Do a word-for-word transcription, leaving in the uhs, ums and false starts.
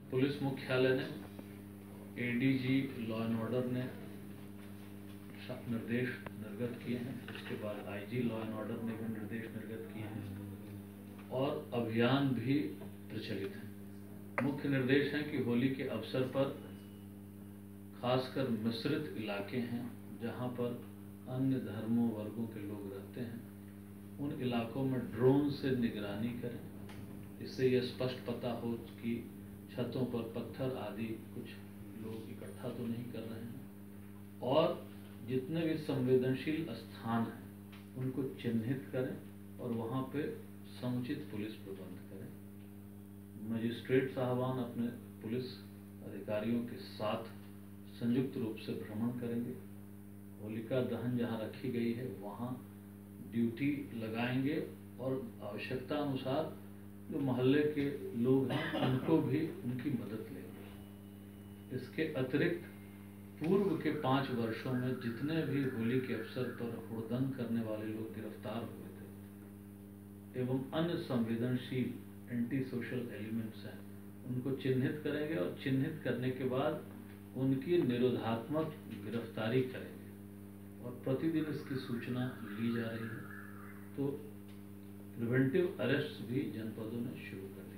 Police मुख्यालय ने, ADG law and order ने निर्देश निर्गत किए हैं। उसके बाद आईजी लॉ एंड ऑर्डर ने भी निर्देश निर्गत किए हैं और अभियान भी प्रचलित हैं। मुख्य निर्देश हैं कि होली के अवसर पर खासकर मिश्रित इलाके हैं जहां पर अन्य धर्मों वर्गों के लोग रहते हैं, उन इलाकों में ड्रोन से निगरानी करें। इससे यह स्पष्ट पता हो कि छतों पर पत्थर आदि कुछ लोग इकट्ठा तो नहीं कर रहे हैं, और जितने भी संवेदनशील स्थान हैं उनको चिन्हित करें और वहाँ पे समुचित पुलिस प्रबंध करें। मजिस्ट्रेट साहबान अपने पुलिस अधिकारियों के साथ संयुक्त रूप से भ्रमण करेंगे। होलिका दहन जहाँ रखी गई है वहाँ ड्यूटी लगाएंगे और आवश्यकता अनुसार जो मोहल्ले के लोग हैं उनको भी उनकी मदद लेंगे। इसके अतिरिक्त पूर्व के पाँच वर्षों में जितने भी होली के अवसर पर हुड़दंग करने वाले लोग गिरफ्तार हुए थे एवं अन्य संवेदनशील एंटी सोशल एलिमेंट्स हैं उनको चिन्हित करेंगे और चिन्हित करने के बाद उनकी निरोधात्मक गिरफ्तारी करेंगे और प्रतिदिन इसकी सूचना ली जा रही है। तो प्रिवेंटिव अरेस्ट भी जनपदों में शुरू कर दी।